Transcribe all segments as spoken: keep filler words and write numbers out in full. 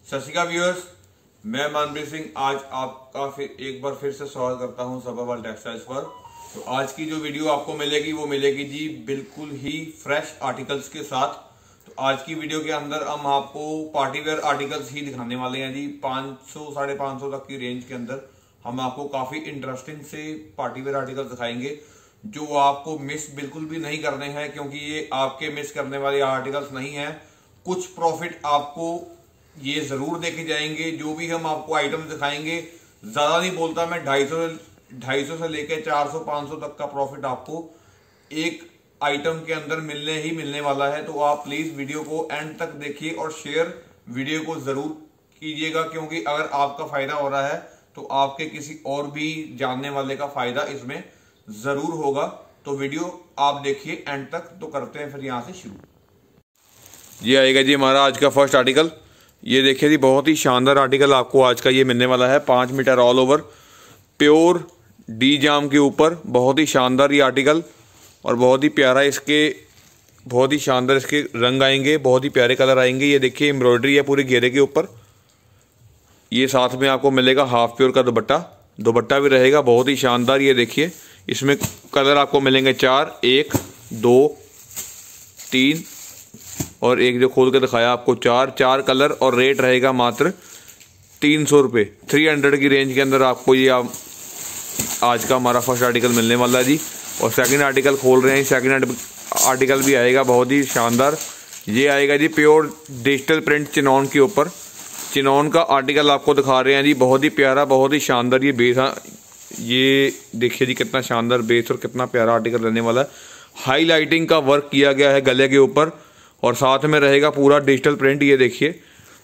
सत श्री अकाल व्यूअर्स, मैं मनप्रीत सिंह आज आपका फिर एक बार फिर से स्वागत करता हूं सभावाल टेक्सटाइल्स पर। तो आज की जो वीडियो आपको मिलेगी वो मिलेगी जी बिल्कुल ही फ्रेश आर्टिकल्स के साथ। तो आज की वीडियो के अंदर हम आपको पार्टी वेयर आर्टिकल्स ही दिखाने वाले हैं जी। पाँच सौ साढ़े पाँच सौ तक की रेंज के अंदर हम आपको काफी इंटरेस्टिंग से पार्टी वेयर आर्टिकल्स दिखाएंगे जो आपको मिस बिल्कुल भी नहीं करने हैं, क्योंकि ये आपके मिस करने वाले आर्टिकल्स नहीं है। कुछ प्रॉफिट आपको ये जरूर देखे जाएंगे। जो भी हम आपको आइटम दिखाएंगे, ज्यादा नहीं बोलता मैं, ढाई सौ ढाई सौ से लेकर चार सौ पाँच सौ तक का प्रॉफिट आपको एक आइटम के अंदर मिलने ही मिलने वाला है। तो आप प्लीज वीडियो को एंड तक देखिए और शेयर वीडियो को जरूर कीजिएगा, क्योंकि अगर आपका फायदा हो रहा है तो आपके किसी और भी जानने वाले का फायदा इसमें जरूर होगा। तो वीडियो आप देखिए एंड तक। तो करते हैं फिर यहां से शुरू। ये आएगा जी हमारा आज का फर्स्ट आर्टिकल। ये देखिए जी, बहुत ही शानदार आर्टिकल आपको आज का ये मिलने वाला है। पाँच मीटर ऑल ओवर प्योर डी जाम के ऊपर बहुत ही शानदार ये आर्टिकल, और बहुत ही प्यारा इसके बहुत ही शानदार इसके रंग आएंगे, बहुत ही प्यारे कलर आएंगे। ये देखिए एम्ब्रॉयडरी है पूरे घेरे के ऊपर। ये साथ में आपको मिलेगा हाफ प्योर का दुपट्टा, दुपट्टा भी रहेगा बहुत ही शानदार। ये देखिए इसमें कलर आपको मिलेंगे चार, एक दो तीन और एक जो खोल के दिखाया आपको चार चार कलर, और रेट रहेगा मात्र तीन सौ रुपये। थ्री हंड्रेड की रेंज के अंदर आपको ये आप, आज का हमारा फर्स्ट आर्टिकल मिलने वाला है जी। और सेकंड आर्टिकल खोल रहे हैं, सेकंड आर्टिकल भी आएगा बहुत ही शानदार। ये आएगा जी प्योर डिजिटल प्रिंट चिनॉन के ऊपर। चिनॉन का आर्टिकल आपको दिखा रहे हैं जी, बहुत ही प्यारा, बहुत ही शानदार। ये बेस, ये देखिए जी कितना शानदार बेस और कितना प्यारा आर्टिकल रहने वाला है। हाईलाइटिंग का वर्क किया गया है गले के ऊपर, और साथ में रहेगा पूरा डिजिटल प्रिंट। ये देखिए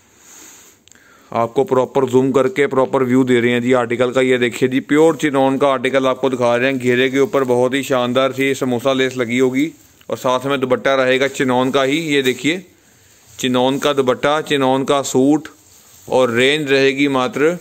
आपको प्रॉपर जूम करके प्रॉपर व्यू दे रहे हैं जी आर्टिकल का। ये देखिए जी प्योर चिनॉन का आर्टिकल आपको दिखा रहे हैं। घेरे के ऊपर बहुत ही शानदार सी समोसा लेस लगी होगी, और साथ में दुपट्टा रहेगा चिनॉन का ही। ये देखिए चिनॉन का दुपट्टा, चिनॉन का सूट, और रेंज रहेगी मात्र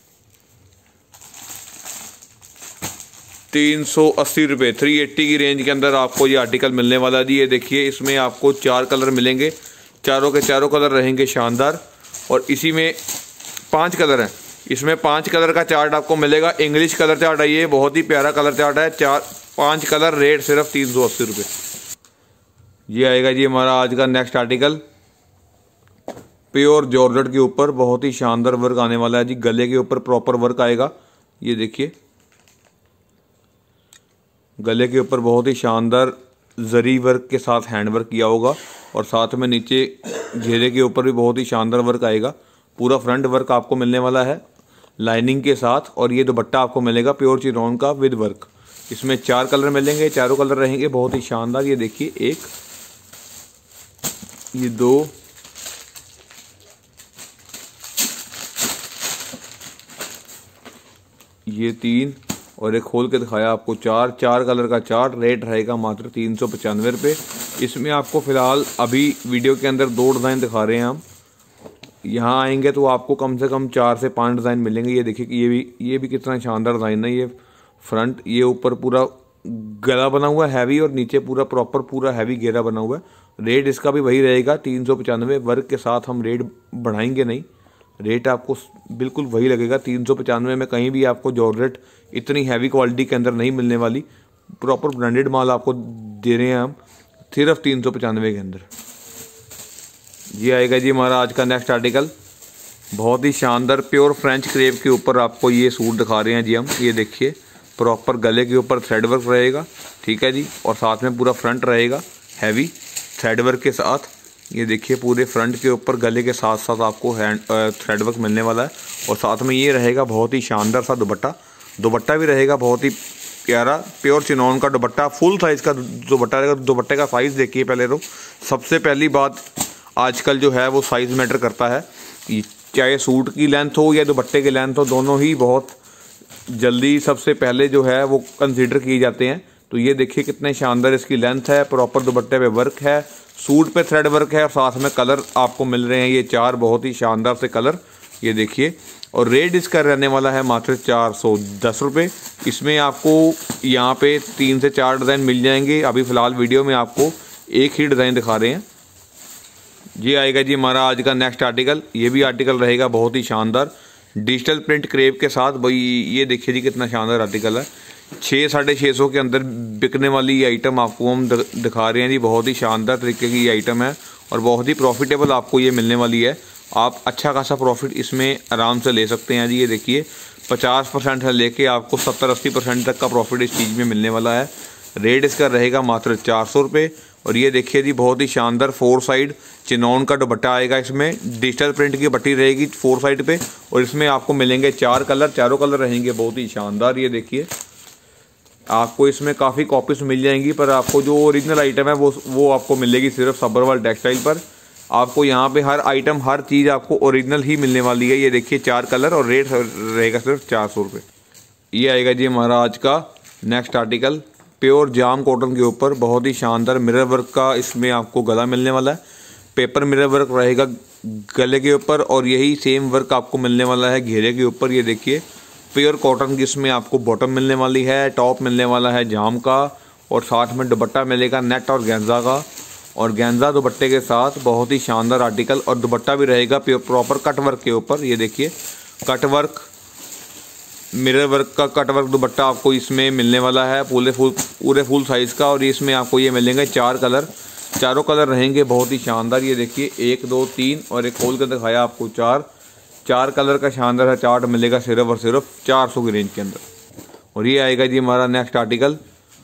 तीन सौ अस्सी रुपये। थ्री एट्टी की रेंज के अंदर आपको ये आर्टिकल मिलने वाला जी। ये देखिए इसमें आपको चार कलर मिलेंगे, चारों के चारों कलर रहेंगे शानदार, और इसी में पांच कलर हैं। इसमें पांच कलर का चार्ट आपको मिलेगा। इंग्लिश कलर चार्ट है, ये बहुत ही प्यारा कलर चार्ट है। चार पांच कलर, रेट सिर्फ तीन सौ अस्सी रुपये। ये आएगा जी हमारा आज का नेक्स्ट आर्टिकल प्योर जॉर्जेट के ऊपर। बहुत ही शानदार वर्क आने वाला है जी, गले के ऊपर प्रॉपर वर्क आएगा। ये देखिए गले के ऊपर बहुत ही शानदार जरी वर्क के साथ हैंड वर्क किया होगा, और साथ में नीचे घेरे के ऊपर भी बहुत ही शानदार वर्क आएगा। पूरा फ्रंट वर्क आपको मिलने वाला है लाइनिंग के साथ, और ये दुपट्टा आपको मिलेगा प्योर चिनॉन का विद वर्क। इसमें चार कलर मिलेंगे, चारों कलर रहेंगे बहुत ही शानदार। ये देखिए एक, ये दो, ये तीन, और एक खोल के दिखाया आपको चार चार कलर का चार्ट। रेट रहेगा मात्र तीन सौ पचानवे रुपये। इसमें आपको फिलहाल अभी वीडियो के अंदर दो डिज़ाइन दिखा रहे हैं हम। यहाँ आएंगे तो आपको कम से कम चार से पांच डिज़ाइन मिलेंगे। ये देखिए कि ये भी ये भी कितना शानदार डिज़ाइन है। ये फ्रंट, ये ऊपर पूरा गला बना हुआ है हैवी, और नीचे पूरा प्रॉपर पूरा हैवी घेरा बना हुआ है। रेट इसका भी वही रहेगा तीन सौ पचानवे। वर्क के साथ हम रेट बढ़ाएंगे नहीं, रेट आपको बिल्कुल वही लगेगा तीन सौ पचानवे में। कहीं भी आपको जॉर्जेट इतनी हैवी क्वालिटी के अंदर नहीं मिलने वाली। प्रॉपर ब्रांडेड माल आपको दे रहे हैं हम सिर्फ तीन सौ पचानवे के अंदर। ये आएगा जी हमारा आज का नेक्स्ट आर्टिकल, बहुत ही शानदार प्योर फ्रेंच क्रेप के ऊपर आपको ये सूट दिखा रहे हैं जी हम। ये देखिए प्रॉपर गले के ऊपर थ्रेड वर्क रहेगा, ठीक है जी, और साथ में पूरा फ्रंट रहेगा हैवी थ्रेड वर्क के साथ। ये देखिए पूरे फ्रंट के ऊपर गले के साथ साथ आपको हैंड थ्रेड वर्क मिलने वाला है, और साथ में ये रहेगा बहुत ही शानदार सा दुपट्टा। दुपट्टा भी रहेगा बहुत ही प्यारा, प्योर चिनॉन का दुपट्टा, फुल साइज का दुपट्टा रहेगा। दुपट्टे का साइज देखिए पहले तो। सबसे पहली बात, आजकल जो है वो साइज मैटर करता है, चाहे सूट की लेंथ हो या दुपट्टे की लेंथ हो, दोनों ही बहुत जल्दी सबसे पहले जो है वो कंसिडर किए जाते हैं। तो ये देखिए कितने शानदार इसकी लेंथ है, प्रॉपर दुपट्टे पे वर्क है, सूट पे थ्रेड वर्क है, और साथ में कलर आपको मिल रहे हैं ये चार बहुत ही शानदार से कलर। ये देखिए, और रेट इसका रहने वाला है मात्र चार सौ दस रुपये। इसमें आपको यहाँ पे तीन से चार डिज़ाइन मिल जाएंगे। अभी फ़िलहाल वीडियो में आपको एक ही डिज़ाइन दिखा रहे हैं। ये आएगा जी हमारा आज का नेक्स्ट आर्टिकल। ये भी आर्टिकल रहेगा बहुत ही शानदार डिजिटल प्रिंट क्रेप के साथ। भाई ये देखिए जी कितना शानदार आर्टिकल है। छः साढ़े छः सौ के अंदर बिकने वाली ये आइटम आपको हम दिखा रहे हैं जी। बहुत ही शानदार तरीके की ये आइटम है और बहुत ही प्रॉफिटेबल आपको ये मिलने वाली है। आप अच्छा खासा प्रॉफिट इसमें आराम से ले सकते हैं जी। ये देखिए पचास परसेंट से लेके आपको सत्तर अस्सी परसेंट तक का प्रॉफिट इस चीज़ में मिलने वाला है। रेट इसका रहेगा मात्र चार सौ रुपये। और ये देखिए जी बहुत ही शानदार फोर साइड चिनौन का दुपट्टा आएगा। इसमें डिजिटल प्रिंट की पट्टी रहेगी फोर साइड पे और इसमें आपको मिलेंगे चार कलर, चारों कलर रहेंगे बहुत ही शानदार। ये देखिए आपको इसमें काफ़ी कॉपीज मिल जाएंगी, पर आपको जो ओरिजिनल आइटम है वो वो आपको मिलेगी सिर्फ सब्बरवाल टेक्सटाइल पर। आपको यहाँ पे हर आइटम हर चीज़ आपको ओरिजिनल ही मिलने वाली है। ये देखिए चार कलर और रेट रहेगा सिर्फ चार सौ रुपये। ये आएगा जी हमारा आज का next article pure jam cotton के ऊपर बहुत ही शानदार मिरर वर्क का इसमें आपको गला मिलने वाला है। पेपर मिरर वर्क रहेगा गले के ऊपर और यही सेम वर्क आपको मिलने वाला है घेरे के ऊपर। ये देखिए प्योर कॉटन की इसमें आपको बॉटम मिलने वाली है, टॉप मिलने वाला है जाम का और साथ में दुपट्टा मिलेगा नेट और गेंजा का। और गेंजा दुपट्टे के साथ बहुत ही शानदार आर्टिकल और दुपट्टा भी रहेगा प्रॉपर कट वर्क के ऊपर। ये देखिए कट वर्क मिरर वर्क का कट वर्क दुपट्टा आपको इसमें मिलने वाला है पूरे फुल पूरे फुल साइज़ का। और इसमें आपको ये मिलेंगे चार कलर, चारों कलर रहेंगे बहुत ही शानदार। ये देखिए एक दो तीन और एक खोल कर दिखाया आपको चार चार कलर का शानदार है चार्ट मिलेगा सिर्फ और सिर्फ चार सौ की रेंज के अंदर। और ये आएगा जी हमारा next article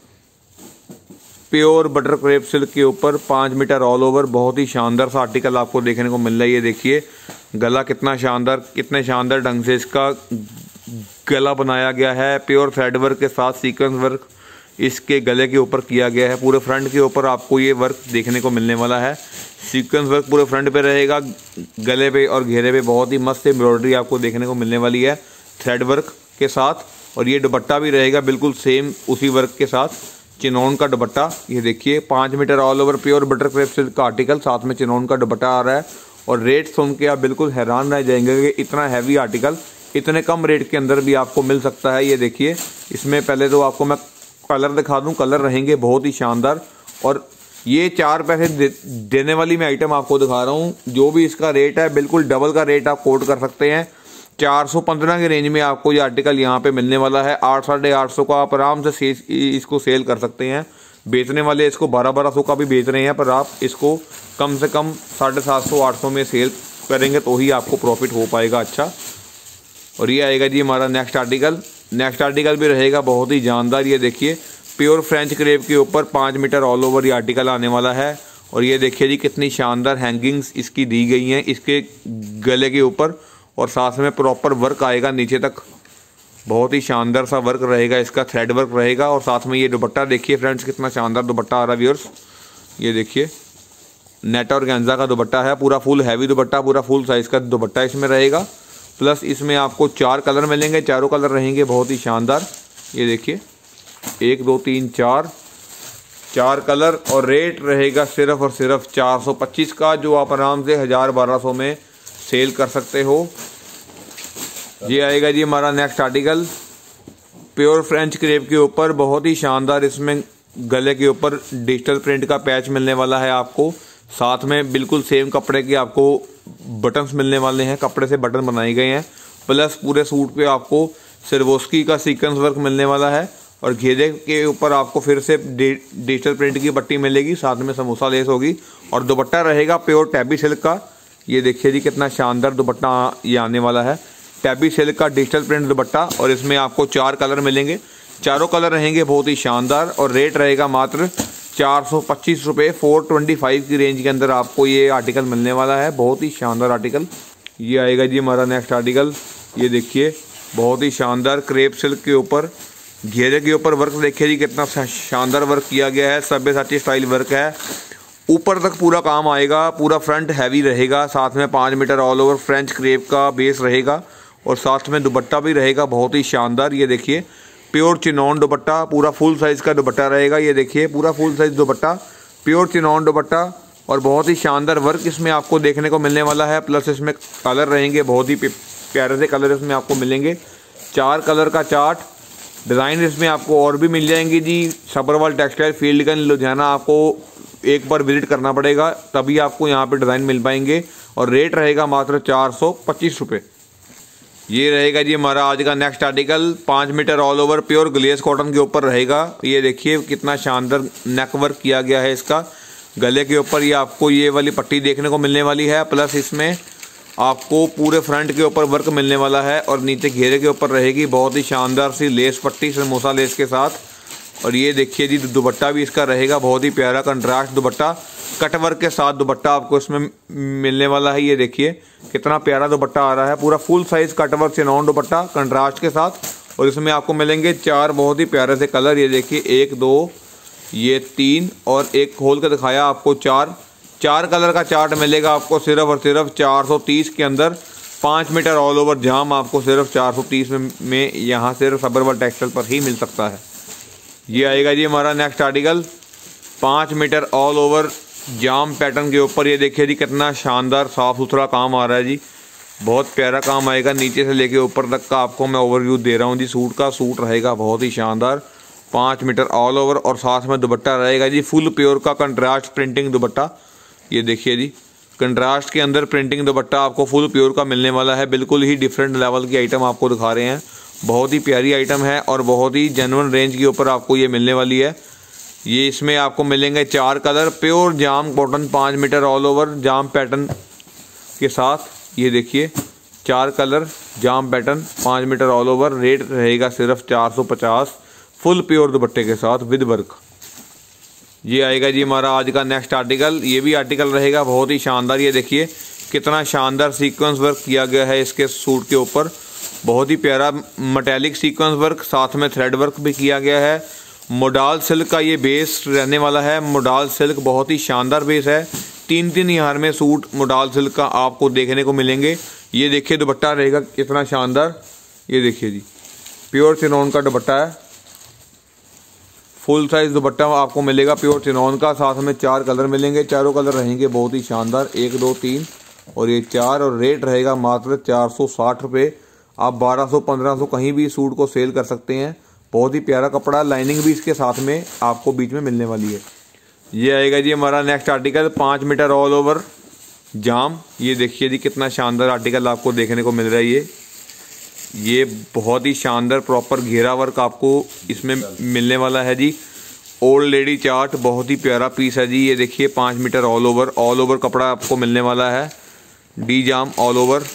pure butter crepe silk के ऊपर पाँच मीटर ऑल ओवर बहुत ही शानदार सा आर्टिकल आपको देखने को मिल रहा है। ये देखिए गला कितना शानदार कितने शानदार ढंग से इसका गला बनाया गया है। प्योर थ्रेड वर्क के साथ सीक्वेंस वर्क इसके गले के ऊपर किया गया है। पूरे फ्रंट के ऊपर आपको ये वर्क देखने को मिलने वाला है। सीक्वेंस वर्क पूरे फ्रंट पे रहेगा, गले पे और घेरे पे बहुत ही मस्त एम्ब्रॉयडरी आपको देखने को मिलने वाली है थ्रेड वर्क के साथ। और ये दुपट्टा भी रहेगा बिल्कुल सेम उसी वर्क के साथ चिनौन का दुपट्टा। ये देखिए पाँच metre all over pure butter crepe silk का आर्टिकल साथ में चिनौन का दुपट्टा आ रहा है। और रेट सुन के आप बिल्कुल हैरान रह जाएंगे कि इतना हैवी आर्टिकल इतने कम रेट के अंदर भी आपको मिल सकता है। ये देखिए इसमें पहले तो आपको मैं कलर दिखा दूं, कलर रहेंगे बहुत ही शानदार। और ये चार पैसे दे, देने वाली मैं आइटम आपको दिखा रहा हूँ। जो भी इसका रेट है बिल्कुल डबल का रेट आप कोट कर सकते हैं। चार सौ पंद्रह के रेंज में आपको ये आर्टिकल यहाँ पे मिलने वाला है। आठ साढ़े आठ सौ का आप आराम से इसको सेल कर सकते हैं। बेचने वाले इसको बारह बारह सौ का भी बेच रहे हैं, पर आप इसको कम से कम साढ़े सात सौ आठ सौ में सेल करेंगे तो ही आपको प्रॉफिट हो पाएगा अच्छा। और ये आएगा जी हमारा नेक्स्ट आर्टिकल। नेक्स्ट आर्टिकल भी रहेगा बहुत ही जानदार। ये देखिए प्योर फ्रेंच क्रेप के ऊपर पाँच मीटर ऑल ओवर ये आर्टिकल आने वाला है। और ये देखिए जी कितनी शानदार हैंगिंग्स इसकी दी गई हैं इसके गले के ऊपर और साथ में प्रॉपर वर्क आएगा नीचे तक। बहुत ही शानदार सा वर्क रहेगा इसका, थ्रेड वर्क रहेगा। और साथ में ये दुपट्टा देखिए फ्रेंड्स कितना शानदार दुपट्टा आ रहा है व्यूअर्स। ये देखिए नेट और गेंजा का दुपट्टा है, पूरा फुल हैवी दुपट्टा, पूरा फुल साइज़ का दुपट्टा इसमें रहेगा। प्लस इसमें आपको चार कलर मिलेंगे, चारों कलर रहेंगे बहुत ही शानदार। ये देखिए एक दो तीन चार चार कलर और रेट रहेगा सिर्फ और सिर्फ चार सौ पच्चीस का, जो आप आराम से हज़ार बारह सौ में सेल कर सकते हो। ये आएगा जी हमारा next article pure French crepe के ऊपर बहुत ही शानदार। इसमें गले के ऊपर डिजिटल प्रिंट का पैच मिलने वाला है आपको। साथ में बिल्कुल सेम कपड़े के आपको बटन्स मिलने वाले हैं, कपड़े से बटन बनाए गए हैं। प्लस पूरे सूट पे आपको सिरवोस्की का सीक्वेंस वर्क मिलने वाला है। और घेरे के ऊपर आपको फिर से डिजिटल प्रिंट की पट्टी मिलेगी, साथ में समोसा लेस होगी। और दुपट्टा रहेगा प्योर टैबी सिल्क का। ये देखिए जी कितना शानदार दुपट्टा ये आने वाला है, टैबी सिल्क का डिजिटल प्रिंट दुपट्टा। और इसमें आपको चार कलर मिलेंगे, चारों कलर रहेंगे बहुत ही शानदार। और रेट रहेगा मात्र चार सौ पच्चीस रुपये, फोर ट्वेंटी फाइव की रेंज के अंदर आपको ये आर्टिकल मिलने वाला है। बहुत ही शानदार आर्टिकल ये आएगा जी हमारा नेक्स्ट आर्टिकल। ये देखिए बहुत ही शानदार क्रेप सिल्क के ऊपर घेरे के ऊपर वर्क देखिए जी कितना शानदार वर्क किया गया है। सब्यसाची स्टाइल वर्क है, ऊपर तक पूरा काम आएगा, पूरा फ्रंट हैवी रहेगा। साथ में पाँच metre all over French crepe का बेस रहेगा और साथ में दुपट्टा भी रहेगा बहुत ही शानदार। ये देखिए प्योर चिनौन दुपट्टा, पूरा फुल साइज़ का दुपट्टा रहेगा। ये देखिए पूरा फुल साइज़ दुपट्टा, प्योर चिनौन दुपट्टा और बहुत ही शानदार वर्क इसमें आपको देखने को मिलने वाला है। प्लस इसमें कलर रहेंगे बहुत ही प्यारे से कलर इसमें आपको मिलेंगे, चार कलर का चार्ट। डिज़ाइन इसमें आपको और भी मिल जाएंगी जी। सब्बरवाल टेक्सटाइल फील्डगंज लुधियाना आपको एक बार विजिट करना पड़ेगा, तभी आपको यहाँ पे डिज़ाइन मिल पाएंगे। और रेट रहेगा मात्र चार सौ पच्चीस रुपये। ये रहेगा जी हमारा आज का नेक्स्ट आर्टिकल। पाँच metre all over pure glace cotton के ऊपर रहेगा। ये देखिए कितना शानदार नेक वर्क किया गया है इसका। गले के ऊपर ये आपको ये वाली पट्टी देखने को मिलने वाली है, प्लस इसमें आपको पूरे फ्रंट के ऊपर वर्क मिलने वाला है और नीचे घेरे के ऊपर रहेगी बहुत ही शानदार सी लेस पट्टी समोसा लेस के साथ। और ये देखिए जी दुपट्टा भी इसका रहेगा बहुत ही प्यारा कंट्रास्ट दुपट्टा, कट वर्क के साथ दुपट्टा आपको इसमें मिलने वाला है। ये देखिए कितना प्यारा दुपट्टा आ रहा है, पूरा full size cut work chinon दुपट्टा कंट्रास्ट के साथ। और इसमें आपको मिलेंगे चार बहुत ही प्यारे से कलर। ये देखिए एक दो ये तीन और एक खोल के दिखाया आपको चार चार कलर का चार्ट मिलेगा आपको सिर्फ और सिर्फ चार सौ तीस के अंदर। पाँच मीटर ऑल ओवर जाम आपको सिर्फ चार सौ तीस में, में यहाँ सिर्फ सबरवल टेक्सटाइल पर ही मिल सकता है। ये आएगा जी हमारा नेक्स्ट आर्टिकल पाँच metre all over jam pattern के ऊपर। ये देखिए जी कितना शानदार साफ़ सुथरा काम आ रहा है जी, बहुत प्यारा काम आएगा। नीचे से लेके ऊपर तक का आपको मैं ओवरव्यू दे रहा हूँ जी। सूट का सूट रहेगा बहुत ही शानदार, पाँच मीटर ऑल ओवर और साथ में दुपट्टा रहेगा जी फुल प्योर का कंट्रास्ट प्रिंटिंग दुपट्टा। ये देखिए जी कंट्रास्ट के अंदर प्रिंटिंग दुपट्टा आपको फुल प्योर का मिलने वाला है। बिल्कुल ही डिफरेंट लेवल की आइटम आपको दिखा रहे हैं, बहुत ही प्यारी आइटम है और बहुत ही जेन्युइन रेंज के ऊपर आपको ये मिलने वाली है। ये इसमें आपको मिलेंगे चार कलर प्योर जाम कॉटन पाँच metre all over jam pattern के साथ। ये देखिए चार कलर जाम पैटर्न पाँच मीटर ऑल ओवर। रेट रहेगा सिर्फ चार सौ पचास फुल प्योर दुपट्टे के साथ विद वर्क। ये आएगा जी हमारा आज का नेक्स्ट आर्टिकल। ये भी आर्टिकल रहेगा बहुत ही शानदार। ये देखिए कितना शानदार सीक्वेंस वर्क किया गया है इसके सूट के ऊपर, बहुत ही प्यारा मेटालिक सीक्वेंस वर्क, साथ में थ्रेड वर्क भी किया गया है। मोडाल सिल्क का ये बेस रहने वाला है। मोडाल सिल्क बहुत ही शानदार बेस है। तीन तीन हजार में सूट मोडाल सिल्क का आपको देखने को मिलेंगे। ये देखिए दुपट्टा रहेगा कितना शानदार। ये देखिए जी प्योर चिनॉन का दुपट्टा है, फुल साइज दुपट्टा आपको मिलेगा प्योर चिनॉन का। साथ में चार कलर मिलेंगे, चारों कलर रहेंगे बहुत ही शानदार, एक दो तीन और ये चार। और रेट रहेगा मात्र चार सौ साठ रुपये। आप बारह सौ पंद्रह सौ कहीं भी सूट को सेल कर सकते हैं। बहुत ही प्यारा कपड़ा, लाइनिंग भी इसके साथ में आपको बीच में मिलने वाली है। ये आएगा जी हमारा नेक्स्ट आर्टिकल पाँच मीटर ऑल ओवर जाम। ये देखिए जी कितना शानदार आर्टिकल आपको देखने को मिल रहा है। ये ये बहुत ही शानदार प्रॉपर घेरा वर्क आपको इसमें मिलने वाला है जी। ओल्ड लेडी चार्ट बहुत ही प्यारा पीस है जी। ये देखिए पाँच metre all over all over कपड़ा आपको मिलने वाला है, डी जाम ऑल ओवर।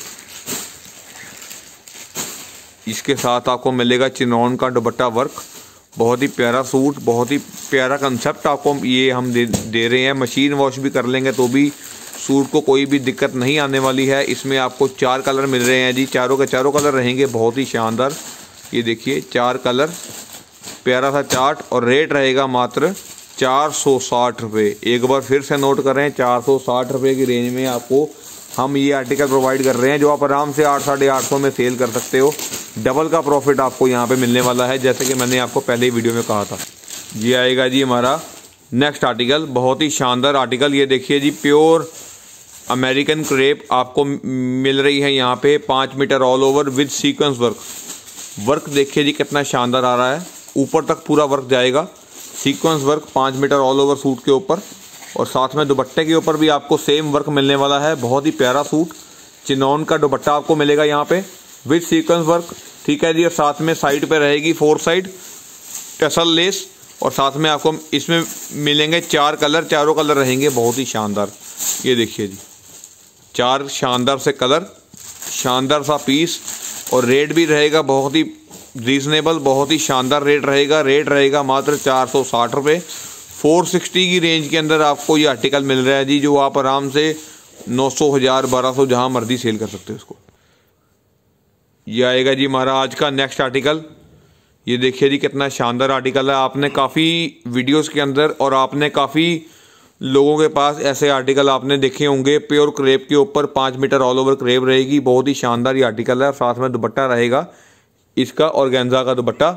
इसके साथ आपको मिलेगा चिनॉन का दुपट्टा वर्क। बहुत ही प्यारा सूट, बहुत ही प्यारा कंसेप्ट आपको ये हम दे, दे रहे हैं। मशीन वॉश भी कर लेंगे तो भी सूट को कोई भी दिक्कत नहीं आने वाली है। इसमें आपको चार कलर मिल रहे हैं जी, चारों के चारों कलर रहेंगे बहुत ही शानदार। ये देखिए चार कलर, प्यारा सा चार्ट और रेट रहेगा मात्र चार सौ साठ रुपये। एक बार फिर से नोट कर रहे हैं, चार सौ साठ रुपये की रेंज में आपको हम ये आर्टिकल प्रोवाइड कर रहे हैं, जो आप आराम से आठ साढ़े आठ सौ में सेल कर सकते हो। डबल का प्रॉफिट आपको यहाँ पे मिलने वाला है, जैसे कि मैंने आपको पहले ही वीडियो में कहा था। ये आएगा जी हमारा नेक्स्ट आर्टिकल, बहुत ही शानदार आर्टिकल। ये देखिए जी प्योर अमेरिकन क्रेप आपको मिल रही है यहाँ पे, पाँच metre all over with sequence work. Work देखिए जी कितना शानदार आ रहा है, ऊपर तक पूरा वर्क जाएगा। सीक्वेंस वर्क पाँच मीटर ऑल ओवर सूट के ऊपर और साथ में दुपट्टे के ऊपर भी आपको सेम वर्क मिलने वाला है। बहुत ही प्यारा सूट, चिनॉन का दुपट्टा आपको मिलेगा यहाँ पे विद सीक्वेंस वर्क, ठीक है जी। और साथ में साइड पे रहेगी फोर साइड टसल लेस और साथ में आपको इसमें मिलेंगे चार कलर, चारों कलर रहेंगे बहुत ही शानदार। ये देखिए जी चार शानदार से कलर, शानदार सा पीस और रेट भी रहेगा बहुत ही रीजनेबल, बहुत ही शानदार रेट रहेगा। रेट रहेगा मात्र चार सौ साठ रुपये। फोर सिक्सटी की रेंज के अंदर आपको ये आर्टिकल मिल रहा है जी, जो आप आराम से नौ सौ हज़ार बारह सौ जहाँ मर्जी सेल कर सकते हो इसको। ये आएगा जी हमारा आज का नेक्स्ट आर्टिकल। ये देखिए जी कितना शानदार आर्टिकल है। आपने काफ़ी वीडियोस के अंदर और आपने काफ़ी लोगों के पास ऐसे आर्टिकल आपने देखे होंगे। प्योर क्रेप के ऊपर पाँच मीटर ऑल ओवर क्रेप रहेगी, बहुत ही शानदार ये आर्टिकल है। साथ में दुपट्टा रहेगा इसका ऑर्गेन्जा का दुपट्टा।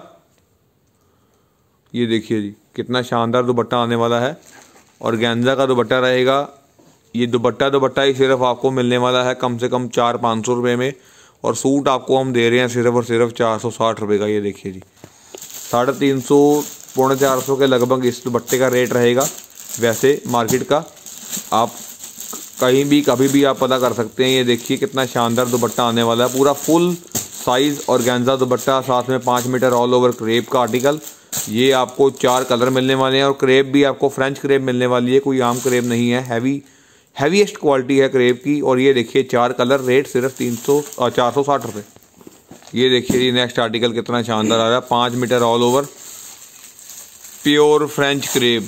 ये देखिए जी कितना शानदार दुपट्टा आने वाला है, ऑर्गेन्जा का दुपट्टा रहेगा। ये दुपट्टा दुपट्टा ही सिर्फ आपको मिलने वाला है कम से कम चार पाँच सौ रुपये में, और सूट आपको हम दे रहे हैं सिर्फ और सिर्फ चार सौ साठ रुपये का। ये देखिए जी साढ़े तीन सौ पौने चार सौ के लगभग इस दुपट्टे का रेट रहेगा। वैसे मार्केट का आप कहीं भी कभी भी आप पता कर सकते हैं। ये देखिए कितना शानदार दुपट्टा आने वाला है, पूरा फुल साइज़ ऑर्गेन्जा दुपट्टा, साथ में पाँच मीटर ऑल ओवर क्रेप का आर्टिकल। ये आपको चार कलर मिलने वाले हैं और क्रेप भी आपको फ्रेंच क्रेप मिलने वाली है, कोई आम क्रेप नहीं है, हैवी हैवीएस्ट क्वालिटी है क्रेप की। और ये देखिए चार कलर, रेट सिर्फ तीन सौ चार सौ साठ रुपये। ये देखिए ये नेक्स्ट आर्टिकल कितना शानदार आ रहा है, पाँच metre all over pure French crepe,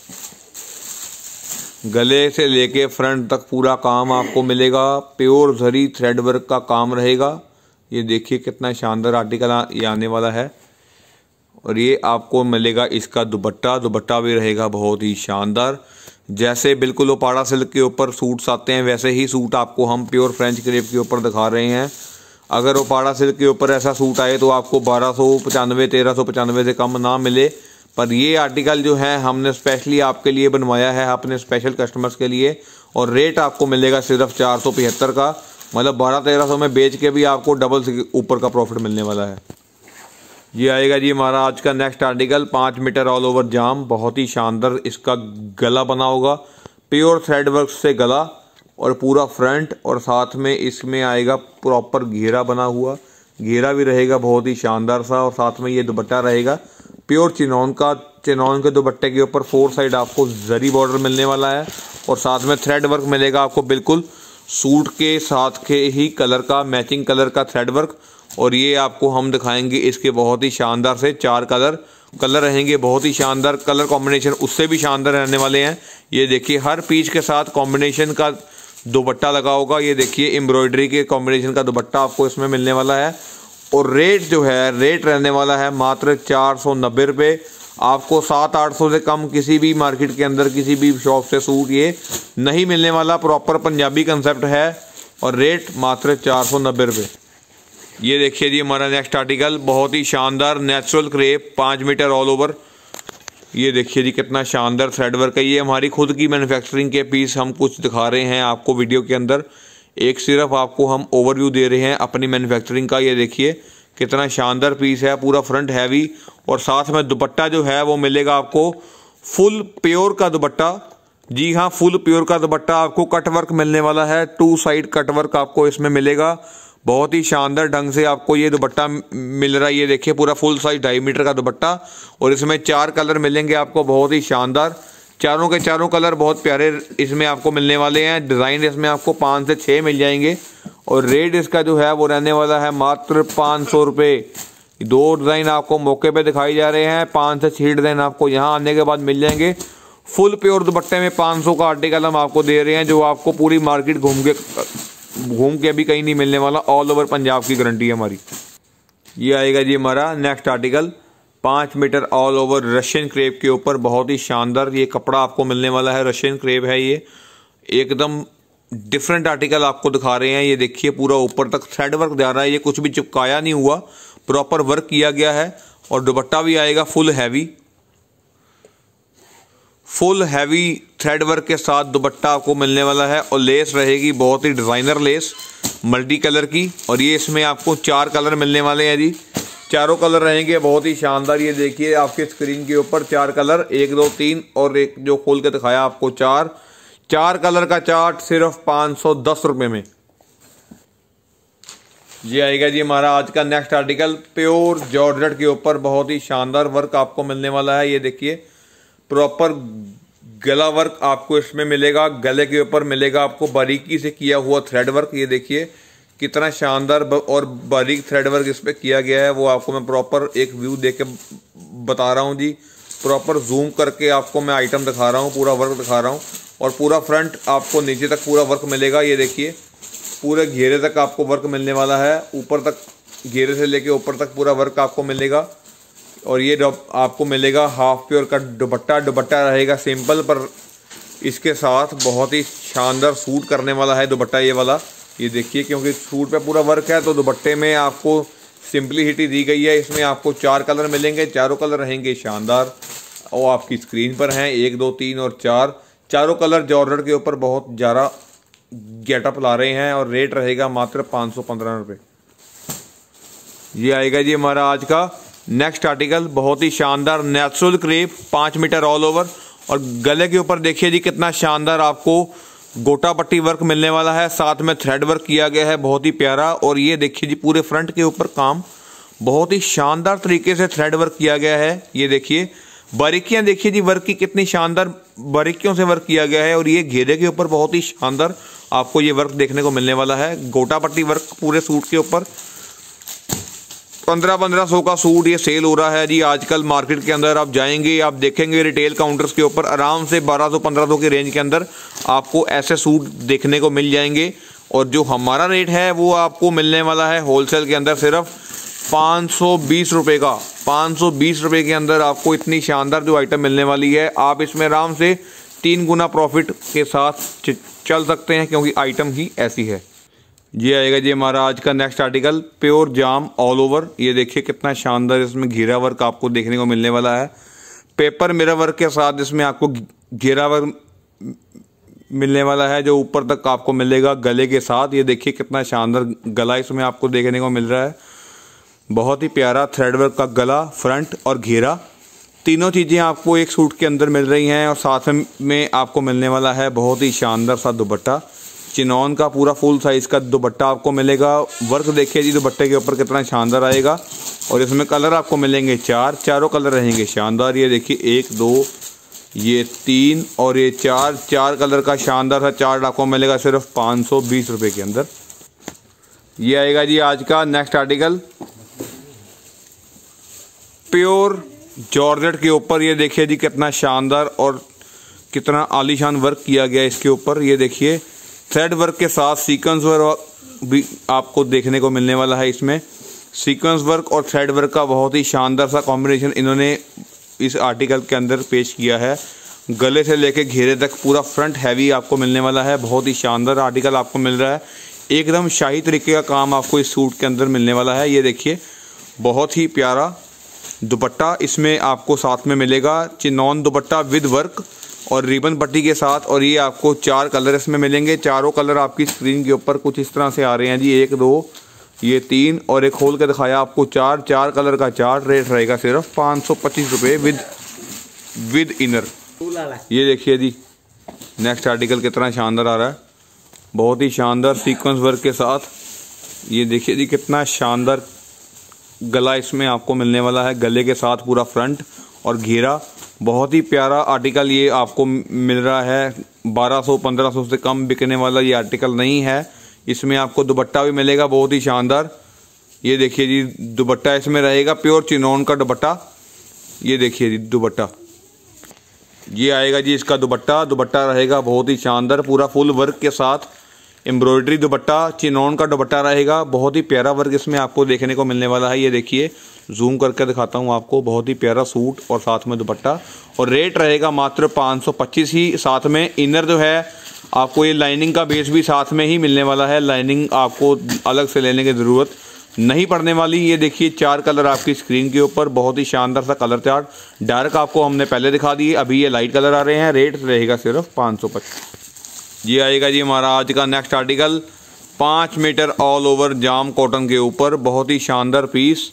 गले से लेके फ्रंट तक पूरा काम आपको मिलेगा, प्योर जरी थ्रेड वर्क का काम रहेगा। ये देखिए कितना शानदार आर्टिकल आ, ये आने वाला है। और ये आपको मिलेगा इसका दुपट्टा, दुपट्टा भी रहेगा बहुत ही शानदार। जैसे बिल्कुल ओपाड़ा सिल्क के ऊपर सूट्स आते हैं वैसे ही सूट आपको हम प्योर फ्रेंच क्रेप के ऊपर दिखा रहे हैं। अगर ओपाड़ा सिल्क के ऊपर ऐसा सूट आए तो आपको बारह सौ पचानवे तेरह सौ पचानवे से कम ना मिले, पर ये आर्टिकल जो है हमने स्पेशली आपके लिए बनवाया है, अपने स्पेशल कस्टमर्स के लिए। और रेट आपको मिलेगा सिर्फ चार सौ पचहत्तर का, मतलब बारह तेरह सौ में बेच के भी आपको डबल से ऊपर का प्रॉफिट मिलने वाला है। ये आएगा जी हमारा आज का नेक्स्ट आर्टिकल, पाँच मीटर ऑल ओवर जाम, बहुत ही शानदार इसका गला बना होगा, प्योर थ्रेड वर्क से गला और पूरा फ्रंट, और साथ में इसमें आएगा प्रॉपर घेरा बना हुआ, घेरा भी रहेगा बहुत ही शानदार सा। और साथ में ये दुपट्टा रहेगा प्योर चिनॉन का, चिनॉन के दुपट्टे के ऊपर फोर साइड आपको जरी बॉर्डर मिलने वाला है और साथ में थ्रेड वर्क मिलेगा आपको बिल्कुल सूट के साथ के ही कलर का, मैचिंग कलर का थ्रेड वर्क। और ये आपको हम दिखाएंगे इसके बहुत ही शानदार से चार कलर कलर रहेंगे, बहुत ही शानदार कलर कॉम्बिनेशन उससे भी शानदार रहने वाले हैं। ये देखिए हर पीस के साथ कॉम्बिनेशन का दुपट्टा लगा होगा, ये देखिए एम्ब्रॉयडरी के कॉम्बिनेशन का दुपट्टा आपको इसमें मिलने वाला है। और रेट जो है रेट रहने वाला है मात्र चार सौ नब्बे रुपये। आपको सात आठ सौ से कम किसी भी मार्केट के अंदर किसी भी शॉप से सूट ये नहीं मिलने वाला, प्रॉपर पंजाबी कंसेप्ट है और रेट मात्र चार सौ नब्बे रुपये। ये देखिए जी हमारा नेक्स्ट आर्टिकल, बहुत ही शानदार नेचुरल क्रेप, पाँच मीटर ऑल ओवर। ये देखिए जी कितना शानदार थ्रेड वर्क है, ये हमारी खुद की मैन्युफैक्चरिंग के पीस हम कुछ दिखा रहे हैं आपको वीडियो के अंदर, एक सिर्फ आपको हम ओवरव्यू दे रहे हैं अपनी मैन्युफैक्चरिंग का। ये देखिए कितना शानदार पीस है, पूरा फ्रंट हैवी और साथ में दुपट्टा जो है वो मिलेगा आपको फुल प्योर का दुपट्टा। जी हाँ, फुल प्योर का दुपट्टा आपको कट वर्क मिलने वाला है, टू साइड कट वर्क आपको इसमें मिलेगा, बहुत ही शानदार ढंग से आपको ये दुपट्टा मिल रहा है। ये देखिए पूरा फुल साइज ढाई मीटर का दुपट्टा और इसमें चार कलर मिलेंगे आपको, बहुत ही शानदार, चारों के चारों कलर बहुत प्यारे इसमें आपको मिलने वाले हैं। डिज़ाइन इसमें आपको पाँच से छः मिल जाएंगे और रेट इसका जो है वो रहने वाला है मात्र पाँच सौ रुपये। दो डिज़ाइन आपको मौके पे दिखाई जा रहे हैं, पाँच से छः डिज़ाइन आपको यहाँ आने के बाद मिल जाएंगे। फुल प्योर दुपट्टे में पाँच सौ का आर्टिकल हम आपको दे रहे हैं, जो आपको पूरी मार्केट घूम के घूम के भी कहीं नहीं मिलने वाला, ऑल ओवर पंजाब की गारंटी है हमारी। ये आएगा जी हमारा नेक्स्ट आर्टिकल, पाँच metre all over Russian crepe के ऊपर, बहुत ही शानदार ये कपड़ा आपको मिलने वाला है, रशियन क्रेप है, ये एकदम डिफरेंट आर्टिकल आपको दिखा रहे हैं। ये देखिए पूरा ऊपर तक थ्रेड वर्क जा रहा है, ये कुछ भी चिपकाया नहीं हुआ, प्रॉपर वर्क किया गया है। और दुपट्टा भी आएगा full heavy, full heavy thread work के साथ दुपट्टा आपको मिलने वाला है और लेस रहेगी बहुत ही डिज़ाइनर लेस मल्टी कलर की। और ये इसमें आपको चार कलर मिलने वाले हैं जी, चारों कलर रहेंगे बहुत ही शानदार। ये देखिए आपके स्क्रीन के ऊपर चार कलर, एक दो तीन और एक जो खोल के दिखाया आपको चार, चार कलर का चार्ट सिर्फ पाँच सौ दस रुपये में। ये आएगा जी हमारा आज का नेक्स्ट आर्टिकल, प्योर जॉर्जेट के ऊपर बहुत ही शानदार वर्क आपको मिलने वाला है। ये देखिए प्रॉपर गला वर्क आपको इसमें मिलेगा, गले के ऊपर मिलेगा आपको बारीकी से किया हुआ थ्रेड वर्क। ये देखिए कितना शानदार और बारीक थ्रेड वर्क इस पर किया गया है, वो आपको मैं प्रॉपर एक व्यू दे के बता रहा हूँ जी, प्रॉपर जूम करके आपको मैं आइटम दिखा रहा हूँ, पूरा वर्क दिखा रहा हूँ। और पूरा फ्रंट आपको नीचे तक पूरा वर्क मिलेगा। ये देखिए पूरे घेरे तक आपको वर्क मिलने वाला है, ऊपर तक घेरे से लेके ऊपर तक पूरा वर्क आपको मिलेगा। और ये आपको मिलेगा हाफ प्योर का दुपट्टा, दुपट्टा रहेगा सिंपल पर इसके साथ बहुत ही शानदार सूट करने वाला है दुपट्टा ये वाला। ये देखिए क्योंकि सूट पे पूरा वर्क है तो दुपट्टे में आपको सिंपलिसिटी दी गई है। इसमें आपको चार कलर मिलेंगे, चारों कलर रहेंगे शानदार और आपकी स्क्रीन पर हैं एक दो तीन और चार, चारों कलर जॉर्जेट के ऊपर बहुत ज़्यादा गेटअप ला रहे हैं और रेट रहेगा मात्र पाँच सौ पंद्रह रुपये। ये आएगा जी हमारा आज का नेक्स्ट आर्टिकल, बहुत ही शानदार नेचुरल क्रेप, पाँच मीटर ऑल ओवर और गले के ऊपर देखिए जी कितना शानदार आपको गोटा पट्टी वर्क मिलने वाला है, साथ में थ्रेड वर्क किया गया है बहुत ही प्यारा। और ये देखिए जी पूरे फ्रंट के ऊपर काम बहुत ही शानदार तरीके से थ्रेड वर्क किया गया है। ये देखिए बारीकियां देखिए जी वर्क की कितनी शानदार बारीकियों से वर्क किया गया है। और ये घेरे के ऊपर बहुत ही शानदार आपको ये वर्क देखने को मिलने वाला है, गोटा पट्टी वर्क पूरे सूट के ऊपर। पंद्रह पंद्रह सौ का सूट ये सेल हो रहा है जी आजकल मार्केट के अंदर। आप जाएंगे आप देखेंगे रिटेल काउंटर्स के ऊपर आराम से बारह सौ पंद्रह सौ की रेंज के अंदर आपको ऐसे सूट देखने को मिल जाएंगे। और जो हमारा रेट है वो आपको मिलने वाला है होलसेल के अंदर सिर्फ पाँच सौ बीस रुपये का। पाँच सौ बीस रुपये के अंदर आपको इतनी शानदार जो आइटम मिलने वाली है, आप इसमें आराम से तीन गुना प्रॉफिट के साथ चल सकते हैं क्योंकि आइटम ही ऐसी है। ये आएगा जी हमारा आज का next article, pure jam all over. ये देखिए कितना शानदार इसमें घेरा वर्क आपको देखने को मिलने वाला है, पेपर मिरर वर्क के साथ इसमें आपको घेरा वर्क मिलने वाला है जो ऊपर तक आपको मिलेगा गले के साथ। ये देखिए कितना शानदार गला इसमें आपको देखने को मिल रहा है, बहुत ही प्यारा थ्रेड वर्क का गला, फ्रंट और घेरा, तीनों चीज़ें आपको एक सूट के अंदर मिल रही हैं। और साथ में आपको मिलने वाला है बहुत ही शानदार सा दुपट्टा, चिनॉन का पूरा फुल साइज का दुपट्टा आपको मिलेगा। वर्क देखिए जी दुपट्टे के ऊपर कितना शानदार आएगा। और इसमें कलर आपको मिलेंगे चार, चारों कलर रहेंगे शानदार। ये देखिए एक दो ये तीन और ये चार, चार कलर का शानदार सा चार्ट आपको मिलेगा सिर्फ पाँच सौ बीस रुपये के अंदर। ये आएगा जी आज का नेक्स्ट आर्टिकल, प्योर जॉर्जेट के ऊपर। ये देखिए जी कितना शानदार और कितना आलीशान वर्क किया गया इसके ऊपर। ये देखिए थ्रेड वर्क के साथ सीक्वेंस वर्क भी आपको देखने को मिलने वाला है। इसमें सीक्वेंस वर्क और थ्रेड वर्क का बहुत ही शानदार सा कॉम्बिनेशन इन्होंने इस आर्टिकल के अंदर पेश किया है। गले से लेके घेरे तक पूरा फ्रंट हैवी आपको मिलने वाला है, बहुत ही शानदार आर्टिकल आपको मिल रहा है। एकदम शाही तरीके का काम आपको इस सूट के अंदर मिलने वाला है। ये देखिए बहुत ही प्यारा दुपट्टा इसमें आपको साथ में मिलेगा, चिनॉन दुपट्टा विद वर्क और रिबन पट्टी के साथ। और ये आपको चार कलर इसमें मिलेंगे, चारों कलर आपकी स्क्रीन के ऊपर कुछ इस तरह से आ रहे हैं जी, एक दो ये तीन और एक खोल के दिखाया आपको चार, चार कलर का चार। रेट रहेगा सिर्फ पाँच सौ पच्चीस रुपये विद विद इनर। ये देखिए जी नेक्स्ट आर्टिकल कितना शानदार आ रहा है, बहुत ही शानदार सीक्वेंस वर्क के साथ। ये देखिए जी कितना शानदार गला इसमें आपको मिलने वाला है, गले के साथ पूरा फ्रंट और घेरा, बहुत ही प्यारा आर्टिकल ये आपको मिल रहा है। बारह सौ पंद्रह सौ से कम बिकने वाला ये आर्टिकल नहीं है। इसमें आपको दुपट्टा भी मिलेगा बहुत ही शानदार। ये देखिए जी दुपट्टा इसमें रहेगा प्योर चिनॉन का दुपट्टा। ये देखिए जी दुपट्टा ये आएगा जी इसका दुपट्टा, दुपट्टा रहेगा बहुत ही शानदार पूरा फुल वर्क के साथ, एम्ब्रॉयडरी दुपट्टा, चिनॉन का दुपट्टा रहेगा, बहुत ही प्यारा वर्क इसमें आपको देखने को मिलने वाला है। ये देखिए जूम करके दिखाता हूँ आपको, बहुत ही प्यारा सूट और साथ में दुपट्टा। और रेट रहेगा मात्र पाँच सौ पच्चीस ही। साथ में इनर जो है आपको ये लाइनिंग का बेस भी साथ में ही मिलने वाला है, लाइनिंग आपको अलग से लेने की ज़रूरत नहीं पड़ने वाली। ये देखिए चार कलर आपकी स्क्रीन के ऊपर, बहुत ही शानदार सा कलर चार्ट। डार्क आपको हमने पहले दिखा दिए, अभी ये लाइट कलर आ रहे हैं। रेट रहेगा सिर्फ पाँच सौ पच्चीस। ये आएगा जी हमारा आज का नेक्स्ट आर्टिकल, पाँच metre all over jam cotton के ऊपर, बहुत ही शानदार पीस।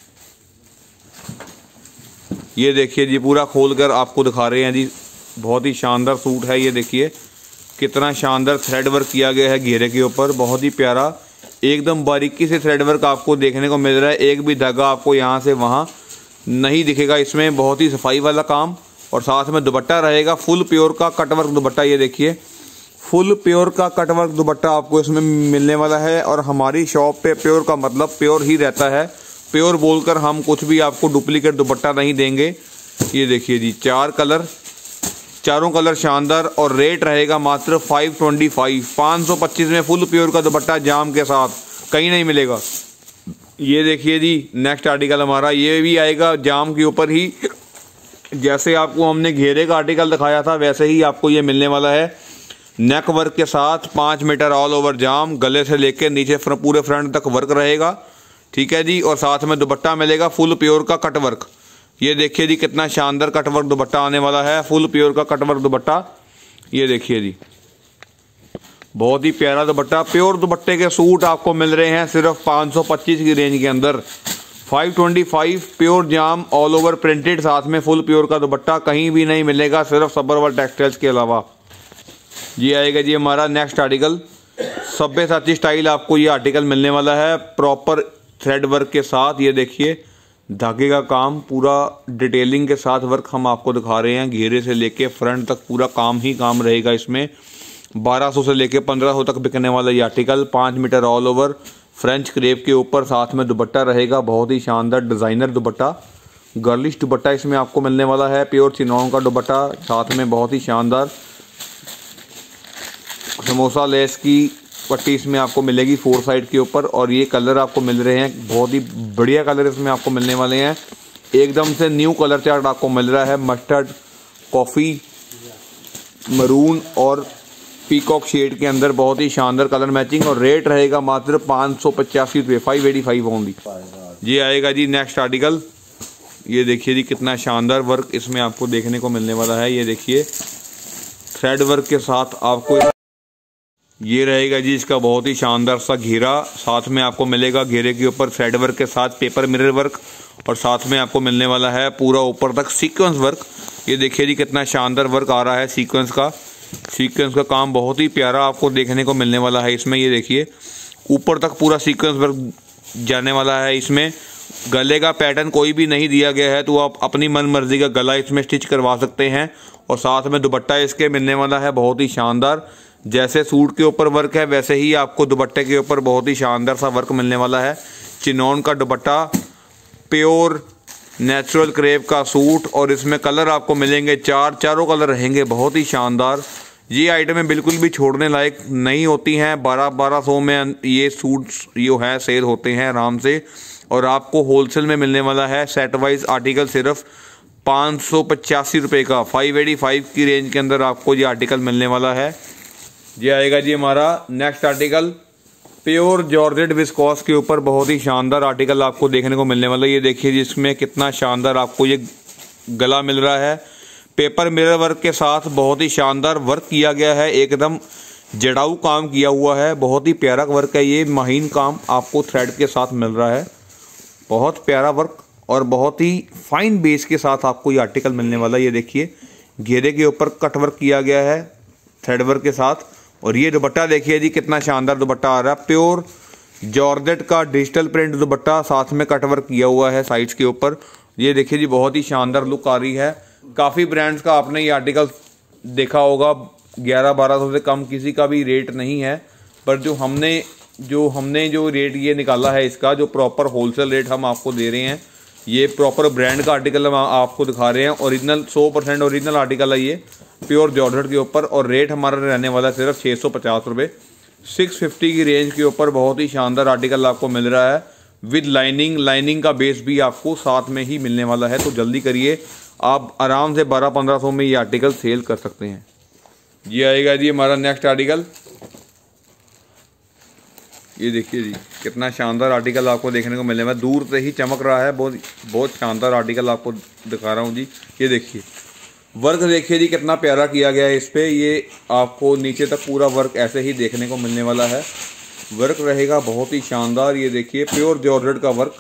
ये देखिए जी पूरा खोलकर आपको दिखा रहे हैं जी, बहुत ही शानदार सूट है। ये देखिए कितना शानदार थ्रेड वर्क किया गया है घेरे के ऊपर, बहुत ही प्यारा, एकदम बारीकी से थ्रेड वर्क आपको देखने को मिल रहा है। एक भी धागा आपको यहाँ से वहाँ नहीं दिखेगा इसमें, बहुत ही सफाई वाला काम। और साथ में दुपट्टा रहेगा फुल प्योर का कटवर्क दुपट्टा। ये देखिए फुल प्योर का कटवर्क दुपट्टा आपको इसमें मिलने वाला है। और हमारी शॉप पे प्योर का मतलब प्योर ही रहता है, प्योर बोलकर हम कुछ भी आपको डुप्लीकेट दुपट्टा नहीं देंगे। ये देखिए जी चार कलर, चारों कलर शानदार। और रेट रहेगा मात्र फाइव ट्वेंटी फाइव, पाँच सौ पच्चीस में फुल प्योर का दुपट्टा जाम के साथ, कहीं नहीं मिलेगा। ये देखिए जी नेक्स्ट आर्टिकल हमारा, ये भी आएगा जाम के ऊपर ही, जैसे आपको हमने घेरे का आर्टिकल दिखाया था वैसे ही आपको ये मिलने वाला है। नेक वर्क के साथ पाँच मीटर ऑल ओवर जाम, गले से लेकर नीचे पूरे फ्रंट तक वर्क रहेगा, ठीक है जी। और साथ में दुपट्टा मिलेगा फुल प्योर का कटवर्क। ये देखिए जी कितना शानदार कटवर्क दुपट्टा आने वाला है, फुल प्योर का कटवर्क दुपट्टा। ये देखिए जी बहुत ही प्यारा दुपट्टा, प्योर दुपट्टे के सूट आपको मिल रहे हैं सिर्फ पाँच सौ पच्चीस की रेंज के अंदर। Five twenty five pure jam all over printed, साथ में फुल प्योर का दुपट्टा कहीं भी नहीं मिलेगा, सिर्फ सब्बरवाल टेक्सटाइल्स के अलावा। ये आएगा जी हमारा नेक्स्ट आर्टिकल, सब्यसाची स्टाइल। आपको ये आर्टिकल मिलने वाला है प्रॉपर थ्रेड वर्क के साथ। ये देखिए धागे का काम पूरा डिटेलिंग के साथ वर्क हम आपको दिखा रहे हैं, घेरे से लेके फ्रंट तक पूरा काम ही काम रहेगा इसमें। बारह सौ से लेके पंद्रह सौ तक बिकने वाला ये आर्टिकल, पाँच metre all over French crepe के ऊपर, साथ में दुपट्टा रहेगा बहुत ही शानदार डिज़ाइनर दुपट्टा, गर्लिश दुपट्टा इसमें आपको मिलने वाला है। प्योर चिनॉन का दुपट्टा, साथ में बहुत ही शानदार समोसा लेस की पट्टी इसमें आपको मिलेगी फोर साइड के ऊपर। और ये कलर आपको मिल रहे हैं, बहुत ही बढ़िया कलर इसमें आपको मिलने वाले हैं। एकदम से न्यू कलर चार्ट आपको मिल रहा है, मस्टर्ड, कॉफ़ी, मरून और पीकॉक शेड के अंदर, बहुत ही शानदार कलर मैचिंग। और रेट रहेगा मात्र पाँच सौ पचासी रुपये, फाइव एटी फाइव ओनली। ये आएगा जी नेक्स्ट आर्टिकल। ये देखिए जी कितना शानदार वर्क इसमें आपको देखने को मिलने वाला है। ये देखिए थ्रेड वर्क के साथ आपको ये रहेगा जी इसका बहुत ही शानदार सा घेरा, साथ में आपको मिलेगा घेरे के ऊपर थ्रेड वर्क के साथ पेपर मिरर वर्क, और साथ में आपको मिलने वाला है पूरा ऊपर तक सीक्वेंस वर्क। ये देखिए जी कितना शानदार वर्क आ रहा है सीक्वेंस का। सीक्वेंस का काम बहुत ही प्यारा आपको देखने को मिलने वाला है इसमें। ये देखिए ऊपर तक पूरा सीक्वेंस वर्क जाने वाला है इसमें। गले का पैटर्न कोई भी नहीं दिया गया है, तो आप अपनी मन मर्जी का गला इसमें स्टिच करवा सकते हैं। और साथ में दुपट्टा इसके मिलने वाला है बहुत ही शानदार, जैसे सूट के ऊपर वर्क है वैसे ही आपको दुपट्टे के ऊपर बहुत ही शानदार सा वर्क मिलने वाला है। चिनॉन का दुपट्टा, प्योर नेचुरल क्रेप का सूट, और इसमें कलर आपको मिलेंगे चार, चारों कलर रहेंगे बहुत ही शानदार। ये आइटमें बिल्कुल भी छोड़ने लायक नहीं होती हैं। बारह बारह सौ में ये सूट्स जो है सेल होते हैं आराम से, और आपको होलसेल में मिलने वाला है सेट वाइज आर्टिकल सिर्फ पाँच सौ पचासी रुपये का, फाइव एटी फाइव की रेंज के अंदर आपको ये आर्टिकल मिलने वाला है। ये आएगा जी हमारा next article, pure georgette viscose के ऊपर बहुत ही शानदार आर्टिकल आपको देखने को मिलने वाला है। ये देखिए जी इसमें कितना शानदार आपको ये गला मिल रहा है, पेपर मिरर वर्क के साथ बहुत ही शानदार वर्क किया गया है, एकदम जड़ाऊ काम किया हुआ है, बहुत ही प्यारा वर्क है। ये महीन काम आपको थ्रेड के साथ मिल रहा है, बहुत प्यारा वर्क और बहुत ही फाइन बेस के साथ आपको ये आर्टिकल मिलने वाला है। ये देखिए घेरे के ऊपर कट वर्क किया गया है थ्रेड वर्क के साथ। और ये दुपट्टा देखिए जी कितना शानदार दुपट्टा आ रहा है, प्योर जॉर्जेट का डिजिटल प्रिंट दुपट्टा, साथ में कट वर्क किया हुआ है साइड्स के ऊपर। ये देखिए जी बहुत ही शानदार लुक आ रही है। काफ़ी ब्रांड्स का आपने ये आर्टिकल देखा होगा, ग्यारह बारह सौ से कम किसी का भी रेट नहीं है, पर जो हमने जो हमने जो रेट ये निकाला है इसका, जो प्रॉपर होलसेल रेट हम आपको दे रहे हैं, ये प्रॉपर ब्रांड का आर्टिकल हम आपको दिखा रहे हैं। ओरिजिनल सौ परसेंट ओरिजिनल आर्टिकल है ये, प्योर जॉर्जेट के ऊपर, और रेट हमारा रहने वाला सिर्फ छः सौ पचास रुपये, सिक्स फिफ्टी की रेंज के ऊपर बहुत ही शानदार आर्टिकल आपको मिल रहा है विद लाइनिंग। लाइनिंग का बेस भी आपको साथ में ही मिलने वाला है, तो जल्दी करिए, आप आराम से बारह पंद्रह सौ में ये आर्टिकल सेल कर सकते हैं। ये आएगा जी हमारा नेक्स्ट आर्टिकल। ये देखिए जी कितना शानदार आर्टिकल आपको देखने को मिलने वाला है, दूर से ही चमक रहा है, बहुत बहुत शानदार आर्टिकल आपको दिखा रहा हूँ जी। ये देखिए वर्क देखिए जी कितना प्यारा किया गया है इस पर। ये आपको नीचे तक पूरा वर्क ऐसे ही देखने को मिलने वाला है, वर्क रहेगा बहुत ही शानदार। ये देखिए प्योर जॉर्जेट का वर्क,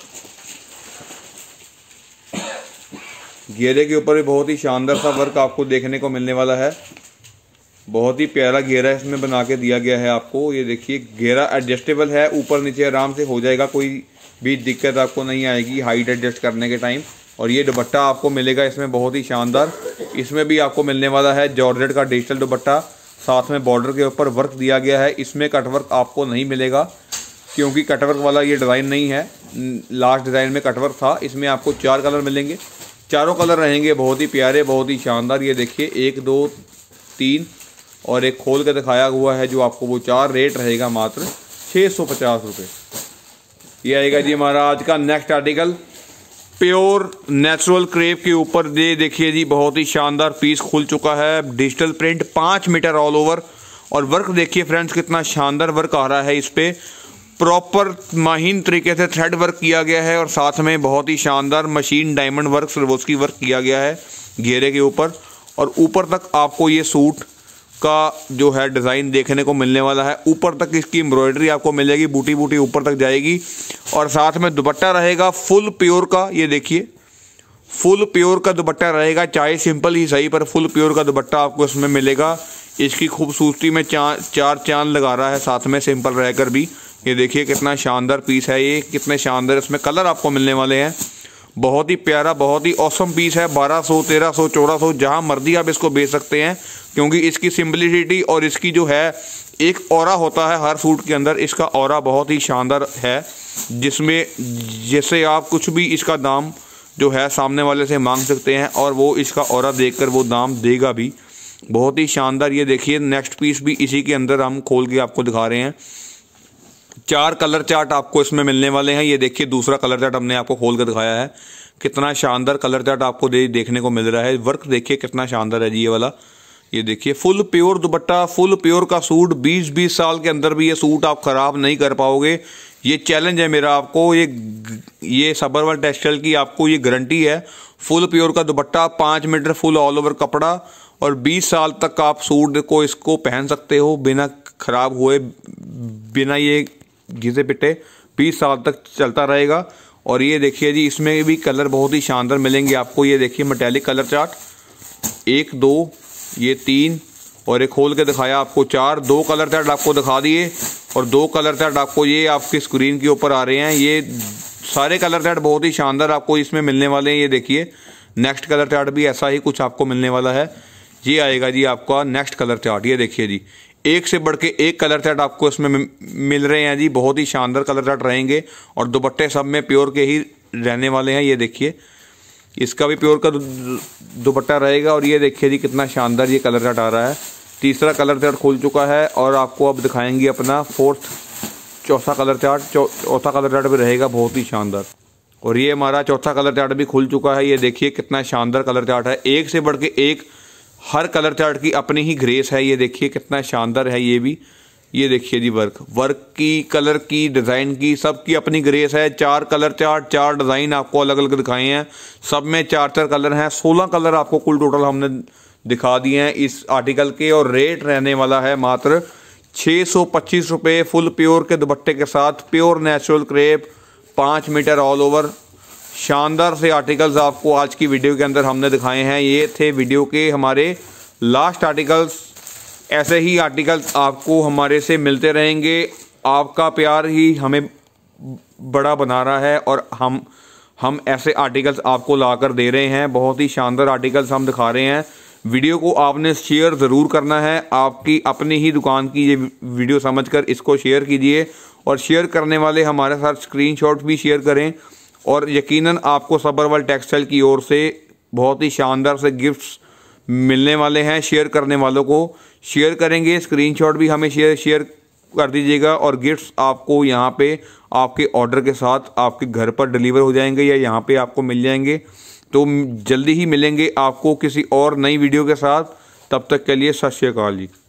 घेरे के ऊपर भी बहुत ही शानदार सा वर्क आपको देखने को मिलने वाला है, बहुत ही प्यारा घेरा इसमें बना के दिया गया है आपको। ये देखिए घेरा एडजस्टेबल है, ऊपर नीचे आराम से हो जाएगा, कोई भी दिक्कत आपको नहीं आएगी हाइट एडजस्ट करने के टाइम। और ये दुपट्टा आपको मिलेगा इसमें बहुत ही शानदार, इसमें भी आपको मिलने वाला है जॉर्जेट का डिजिटल दुपट्टा, साथ में बॉर्डर के ऊपर वर्क दिया गया है। इसमें कटवर्क आपको नहीं मिलेगा क्योंकि कटवर्क वाला ये डिज़ाइन नहीं है, लास्ट डिज़ाइन में कटवर्क था। इसमें आपको चार कलर मिलेंगे, चारों कलर रहेंगे बहुत ही प्यारे, बहुत ही शानदार। ये देखिए एक दो तीन और एक खोल के दिखाया हुआ है जो आपको वो चार, रेट रहेगा मात्र छः सौ पचास रुपये। ये आएगा जी हमारा आज का next article, pure natural crepe के ऊपर। ये देखिए जी बहुत ही शानदार पीस खुल चुका है, डिजिटल प्रिंट पाँच मीटर ऑल ओवर, और वर्क देखिए फ्रेंड्स कितना शानदार वर्क आ रहा है इस पर, प्रॉपर महीन तरीके से थ्रेड वर्क किया गया है, और साथ में बहुत ही शानदार machine diamond work, Swarovski work किया गया है घेरे के ऊपर। और ऊपर तक आपको ये सूट का जो है डिज़ाइन देखने को मिलने वाला है। ऊपर तक इसकी एम्ब्रॉयडरी आपको मिलेगी, बूटी बूटी ऊपर तक जाएगी। और साथ में दुपट्टा रहेगा फुल प्योर का, ये देखिए फुल प्योर का दुपट्टा रहेगा, चाहे सिंपल ही सही पर फुल प्योर का दुपट्टा आपको इसमें मिलेगा। इसकी खूबसूरती में चार चार चांद लगा रहा है साथ में सिंपल रहकर भी। ये देखिए कितना शानदार पीस है ये, कितने शानदार इसमें कलर आपको मिलने वाले हैं। बहुत ही प्यारा, बहुत ही औसम पीस है। बारह सौ, तेरह सौ, चौदह सौ, जहाँ मर्जी आप इसको बेच सकते हैं, क्योंकि इसकी सिंपलिसिटी और इसकी जो है एक ऑरा होता है हर सूट के अंदर, इसका ऑरा बहुत ही शानदार है, जिसमें जैसे आप कुछ भी इसका दाम जो है सामने वाले से मांग सकते हैं और वो इसका ऑरा देखकर वो दाम देगा भी। बहुत ही शानदार। ये देखिए नेक्स्ट पीस भी इसी के अंदर हम खोल के आपको दिखा रहे हैं। चार कलर चार्ट आपको इसमें मिलने वाले हैं। ये देखिए दूसरा कलर चार्ट हमने आपको खोल कर दिखाया है, कितना शानदार कलर चार्ट आपको दे, देखने को मिल रहा है। वर्क देखिए कितना शानदार है जी ये वाला। ये देखिए full pure dupatta, full pure का सूट। बीस बीस साल के अंदर भी ये सूट आप खराब नहीं कर पाओगे, ये चैलेंज है मेरा आपको। ये ये सबरवाल टेक्सटाइल की आपको ये गारंटी है। फुल प्योर का दुपट्टा, पाँच मीटर फुल ऑल ओवर कपड़ा, और बीस साल तक आप सूट को इसको पहन सकते हो बिना खराब हुए, बिना ये घिसे पिटे, बीस साल तक चलता रहेगा। और ये देखिए जी इसमें भी कलर बहुत ही शानदार मिलेंगे आपको। ये देखिए मेटालिक कलर चार्ट, एक दो, ये तीन, और एक खोल के दिखाया आपको चार। दो कलर चार्ट आपको दिखा दिए और दो कलर चार्ट आपको ये आपकी स्क्रीन के ऊपर आ रहे हैं। ये सारे कलर चार्ट बहुत ही शानदार आपको इसमें मिलने वाले हैं। ये देखिए नेक्स्ट कलर चार्ट भी ऐसा ही कुछ आपको मिलने वाला है। ये आएगा जी आपका नेक्स्ट कलर चार्ट। ये देखिए जी एक से बढ़ के एक कलर चार्ट आपको इसमें मिल रहे हैं जी, बहुत ही शानदार कलर चार्ट रहेंगे। और दुपट्टे सब में प्योर के ही रहने वाले हैं। ये देखिए इसका भी प्योर का दुपट्टा रहेगा। और ये देखिए जी कितना शानदार ये कलर चार्ट आ रहा है। तीसरा कलर चार्ट खुल चुका है और आपको अब दिखाएंगे अपना फोर्थ चौथा कलर चार्ट। चौथा कलर चार्ट भी रहेगा बहुत ही शानदार। और ये हमारा चौथा कलर चार्ट भी खुल चुका है। ये देखिए कितना शानदार कलर चार्ट है, एक से बढ़ के एक। हर कलर चार्ट की अपनी ही ग्रेस है। ये देखिए कितना शानदार है ये भी। ये देखिए जी वर्क वर्क की, कलर की, डिज़ाइन की, सब की अपनी ग्रेस है। चार कलर चार्ट, चार डिज़ाइन आपको अलग अलग दिखाए हैं, सब में चार चार कलर हैं। सोलह कलर आपको कुल टोटल हमने दिखा दिए हैं इस आर्टिकल के। और रेट रहने वाला है मात्र छः सौ पच्चीस रुपये फुल प्योर के दुपट्टे के साथ। प्योर नेचुरल क्रेप, पाँच मीटर ऑल ओवर। शानदार से आर्टिकल्स आपको आज की वीडियो के अंदर हमने दिखाए हैं। ये थे वीडियो के हमारे लास्ट आर्टिकल्स। ऐसे ही आर्टिकल्स आपको हमारे से मिलते रहेंगे। आपका प्यार ही हमें बड़ा बना रहा है और हम हम ऐसे आर्टिकल्स आपको लाकर दे रहे हैं। बहुत ही शानदार आर्टिकल्स हम दिखा रहे हैं। वीडियो को आपने शेयर ज़रूर करना है। आपकी अपनी ही दुकान की ये वीडियो समझकर इसको शेयर कीजिए। और शेयर करने वाले हमारे साथ स्क्रीनशॉट भी शेयर करें। और यकीनन आपको सबरवाल टेक्सटाइल की ओर से बहुत ही शानदार से गिफ्ट्स मिलने वाले हैं। शेयर करने वालों को शेयर करेंगे, स्क्रीनशॉट भी हमें शेयर शेयर कर दीजिएगा। और गिफ्ट्स आपको यहाँ पे आपके ऑर्डर के साथ आपके घर पर डिलीवर हो जाएंगे या यहाँ पे आपको मिल जाएंगे। तो जल्दी ही मिलेंगे आपको किसी और नई वीडियो के साथ। तब तक के लिए सत श्री अकाल जी।